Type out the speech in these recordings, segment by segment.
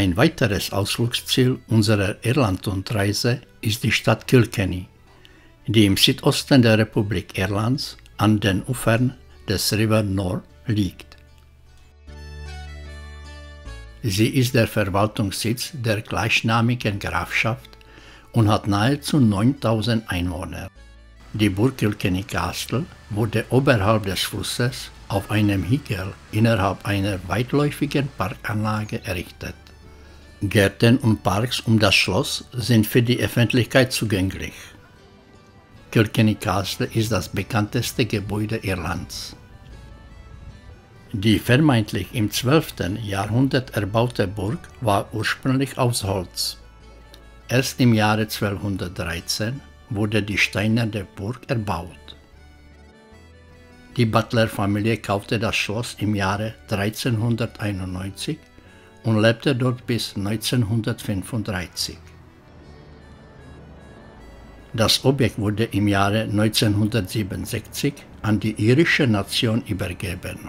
Ein weiteres Ausflugsziel unserer Irland-Rundreise ist die Stadt Kilkenny, die im Südosten der Republik Irlands an den Ufern des River Nore liegt. Sie ist der Verwaltungssitz der gleichnamigen Grafschaft und hat nahezu 9000 Einwohner. Die Burg Kilkenny Castle wurde oberhalb des Flusses auf einem Hügel innerhalb einer weitläufigen Parkanlage errichtet. Gärten und Parks um das Schloss sind für die Öffentlichkeit zugänglich. Kilkenny Castle ist das bekannteste Gebäude Irlands. Die vermeintlich im 12. Jahrhundert erbaute Burg war ursprünglich aus Holz. Erst im Jahre 1213 wurde die steinerne Burg erbaut. Die Butler-Familie kaufte das Schloss im Jahre 1391 und lebte dort bis 1935. Das Objekt wurde im Jahre 1967 an die irische Nation übergeben.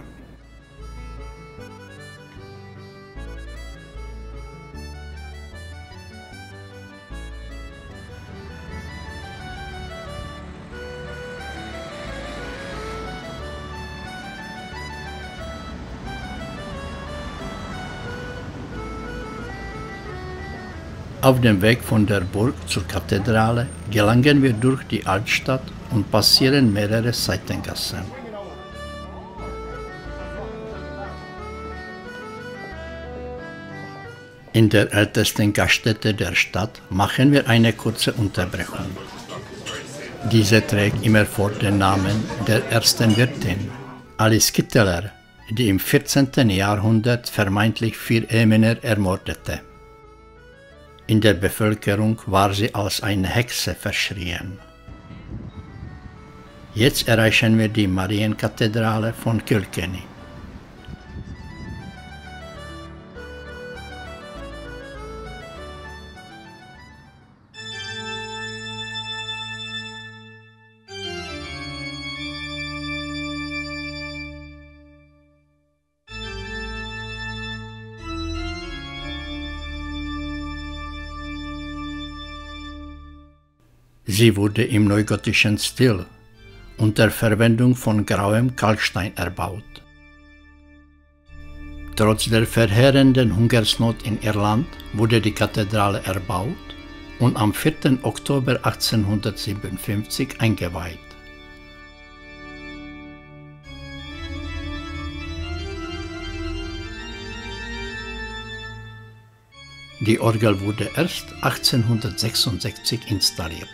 Auf dem Weg von der Burg zur Kathedrale gelangen wir durch die Altstadt und passieren mehrere Seitengassen. In der ältesten Gaststätte der Stadt machen wir eine kurze Unterbrechung. Diese trägt immerfort den Namen der ersten Wirtin, Alice Kitteler, die im 14. Jahrhundert vermeintlich 4 Ehemänner ermordete. In der Bevölkerung war sie als eine Hexe verschrien. Jetzt erreichen wir die Marienkathedrale von Kilkenny. Sie wurde im neugotischen Stil unter Verwendung von grauem Kalkstein erbaut. Trotz der verheerenden Hungersnot in Irland wurde die Kathedrale erbaut und am 4. Oktober 1857 eingeweiht. Die Orgel wurde erst 1866 installiert.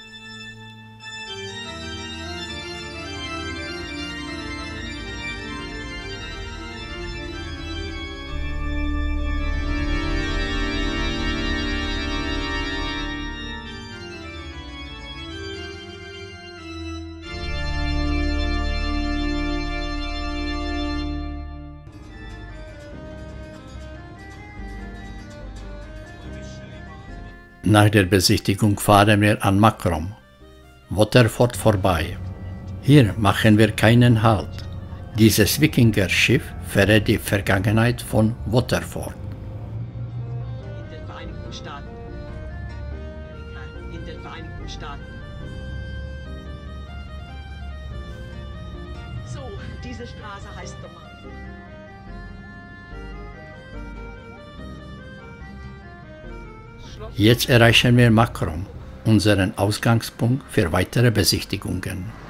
Nach der Besichtigung fahren wir an Macrom, Waterford vorbei. Hier machen wir keinen Halt. Dieses Wikinger-Schiff verrät die Vergangenheit von Waterford. In den Vereinigten Staaten. In den Vereinigten Staaten. So, diese Straße heißt Nummer. Jetzt erreichen wir Macrom, unseren Ausgangspunkt für weitere Besichtigungen.